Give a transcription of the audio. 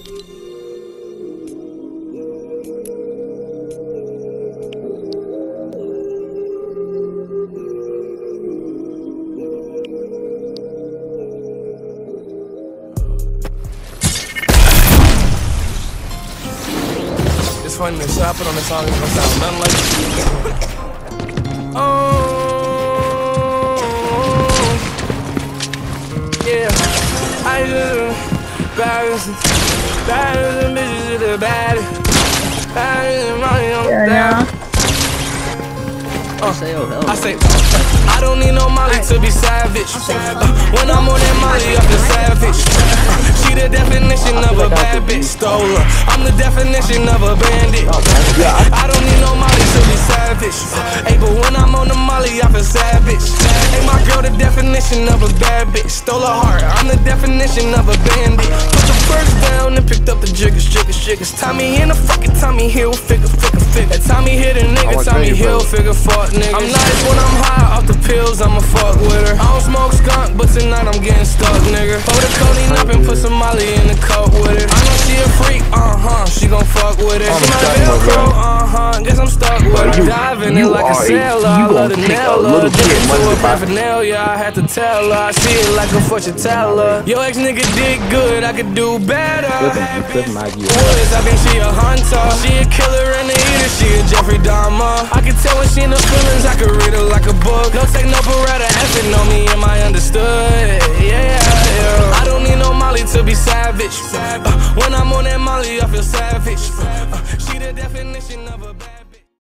It's funny that shit I put on the song is gonna sound nothing like it. Oh, yeah. I just baddest bitches is the baddest. Baddest money on the baddest. I say, I don't need no Molly to be savage. When I'm on that Molly, I feel savage. She the definition of a bad bitch. Stole her. I'm the definition of a bandit. I don't need no Molly to be savage. Hey, but when I'm on the Molly, I feel savage. Hey, my girl, the definition of a bad bitch. Stole her heart. I'm the definition of a bandit. Put the purse down and picked up the jiggers. Tommy in the fucking Tommy Hill, figure. That Tommy hit a nigga, Tommy Hill, figure fuck niggas. I'm nice when I'm high off the pills, I'ma fuck with her. I don't smoke skunk, but tonight I'm getting stuck, nigga. Hold the codeine up and put some Molly in the cup with it. I know she a freak, she gon' fuck with it. She my Velcro, guess I'm stuck with her. Diving in like a sailor, I love the nail her. Digging to a paraphernalia, I had to tell her. I see it like a fortune teller. Yo, ex nigga did good, I could do better. I think she a hunter, she a killer and a eater, she a Jeffrey Dahmer. I can tell when she in the feelings, I can read her like a book. No take no beretta, effing on me, am I understood? Yeah. I don't need no Molly to be savage. When I'm on that Molly, I feel savage. She the definition of a bad